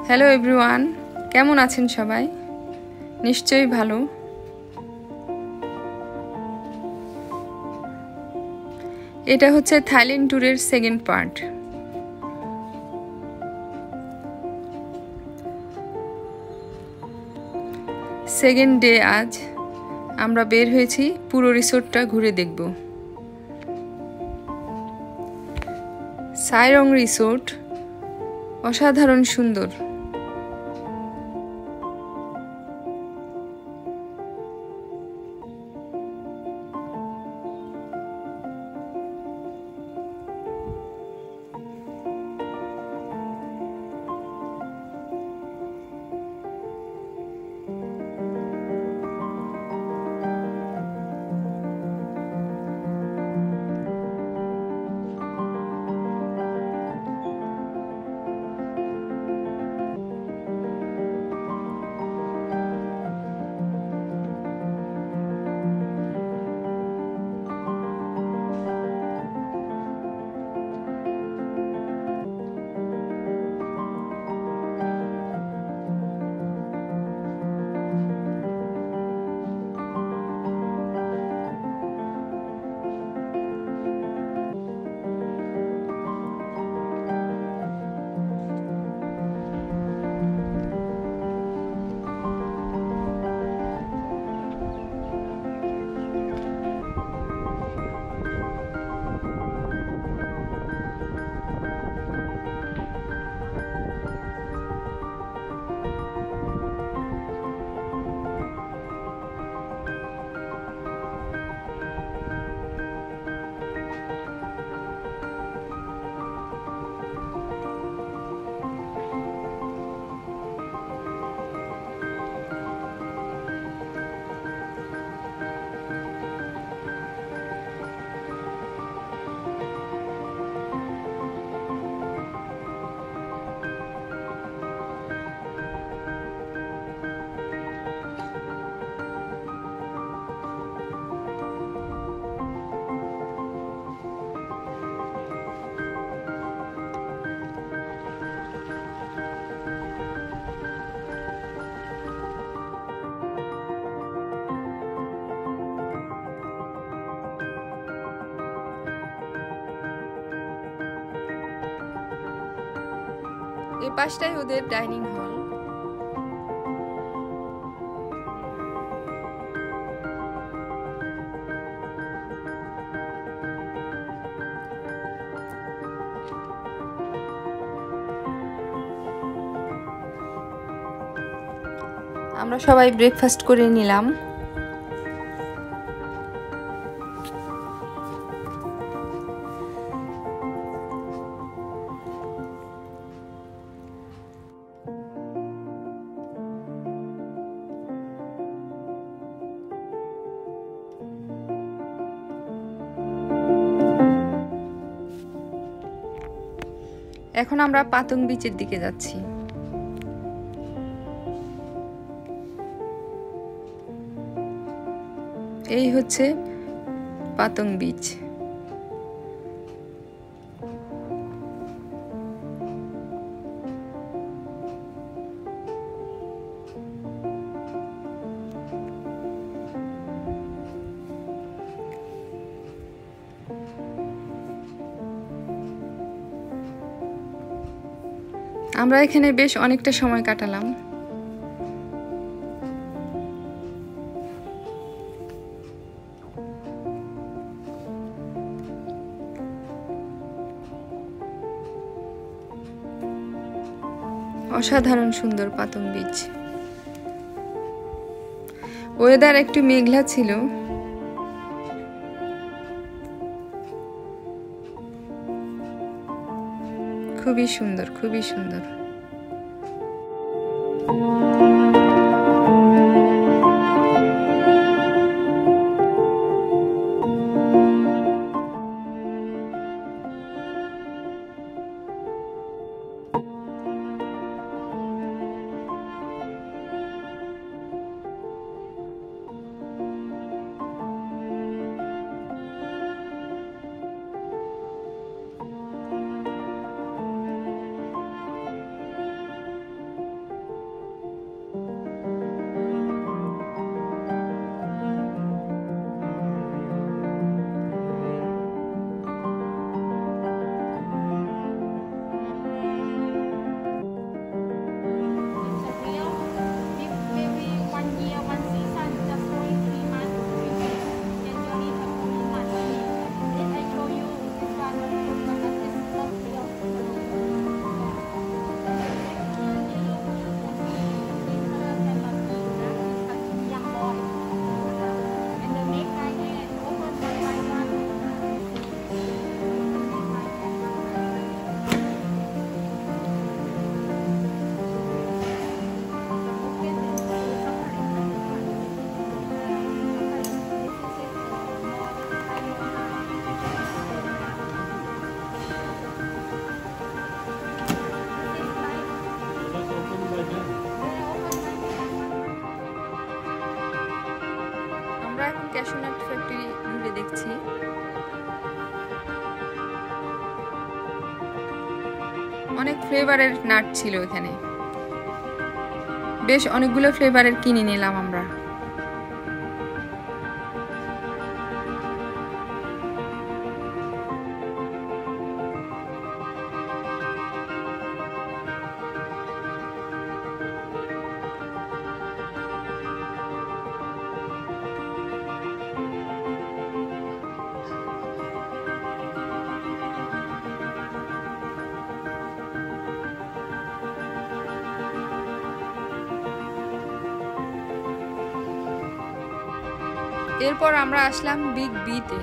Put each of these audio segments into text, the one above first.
Hello everyone, কেমন আছেন সবাই? নিশ্চয়ই ভালো। এটা হচ্ছে থাইল্যান্ড ট্যুরের সেকেন্ড পার্ট। সেকেন্ড ডে আজ আমরা বের হয়েছি পুরো রিসোর্টটা ঘুরে দেখব। সাইরং রিসোর্ট অসাধারণ সুন্দর। এই পাশটাই ওদের ডাইনিং হল। আমরা সবাই ব্রেকফাস্ট করে নিলাম। এখন আমরা পাতং বিচের দিকে যাচ্ছি। এই হচ্ছে পাতং বিচ। আমরা এখানে বেশ অনেকটা সময় কাটালাম। অসাধারণ সুন্দর পাতং বিচ। ওয়েদার একটু মেঘলা ছিল। খুবই সুন্দর, খুবই সুন্দর। ক্যাশু নাট ফ্যাক্টরি ঘুরে দেখছি। অনেক ফ্লেভারের নাট ছিল এখানে, বেশ অনেকগুলো ফ্লেভারের কিনে নিলাম আমরা। এরপর আমরা আসলাম বিগ বিতে।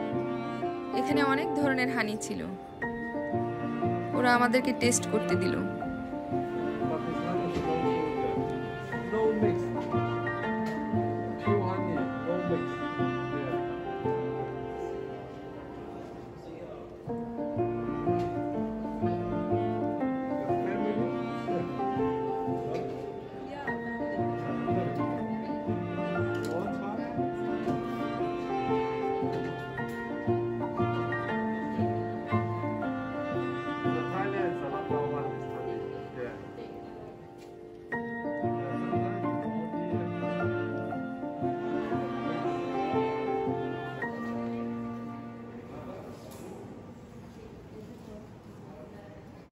এখানে অনেক ধরনের হানি ছিল, ওরা আমাদেরকে টেস্ট করতে দিল।